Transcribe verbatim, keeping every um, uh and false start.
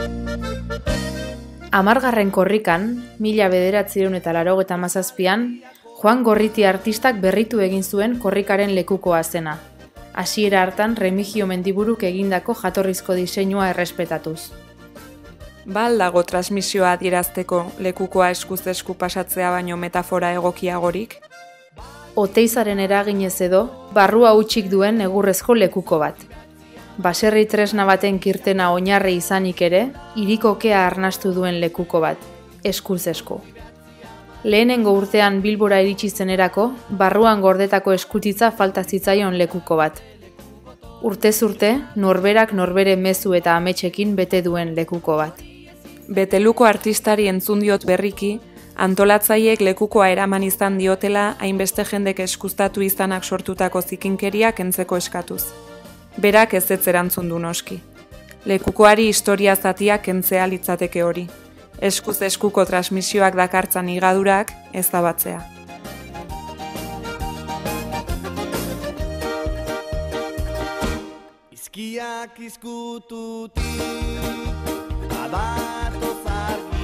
Hamargarren korrikan, mila bederatziehun eta laurogeita hamazazpian, Juan Gorriti artistak berritu egin zuen korrikaren lekukoa zena. Hasiera hartan Remigio Mendiburuk egindako jatorrizko diseinua errespetatuz. Ba al dago transmisioa adierazteko lekukoa eskuz esku pasatzea baino metafora egokiagorik? Oteizaren eraginez edo, barrua hutsik duen egurrezko lekuko bat. Baserri tresna baten kirtena oinarri izanik ere, hiriko kea arnastu duen lekuko bat, eskuz esku. Lehenengo urtean Bilbora iritsi zenerako, barruan gordetako eskutitza falta zitzaion lekuko bat. Urtez urte, norberak norbere mezu eta ametsekin bete duen lekuko bat. Beteluko artistari entzun diot berriki, antolatzaileek lekukoa eraman izan diotela hainbeste jendek eskuztatu izanak sortutako zikinkeriak kentzeko eskatuz. Berak ez ez erantzun du noski. Lekukoari historia zatiak kentzea litzateke hori. Eskuz eskuko transmisioak dakartzan higadurak ezabatzea. Izkiak izkututik, abatoz argi